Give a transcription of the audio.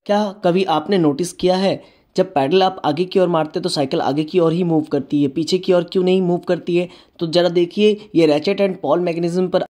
क्या कभी आपने नोटिस किया है जब पैडल आप आगे की ओर मारते तो साइकिल आगे की ओर ही मूव करती है, पीछे की ओर क्यों नहीं मूव करती है? तो जरा देखिए, ये रैचेट एंड पॉल मैकेनिज्म पर